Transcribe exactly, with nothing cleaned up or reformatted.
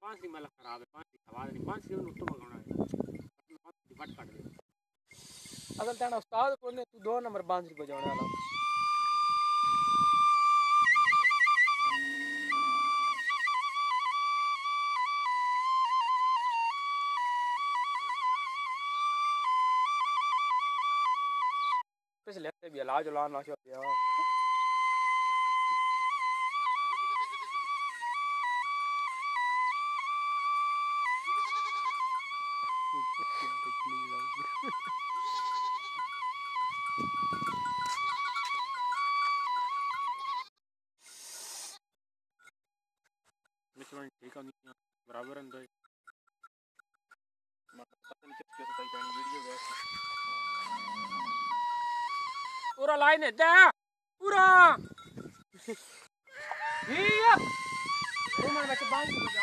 बांसुरी मला खराब है बांसुरी आवाज नहीं बांसुरी नु तो बगाना है डिबट काट दे असल तेना उस्ताद कोने तू दो नंबर बांसुरी बजाने वाला पिछले हफ्ते भी इलाज लाना चाहिए मिश्रण ठीक है नहीं बराबर अंदर पता नहीं किसके साथ आई जानी वीडियो गया पूरा लाइन है दे पूरा ये ये मन में बांध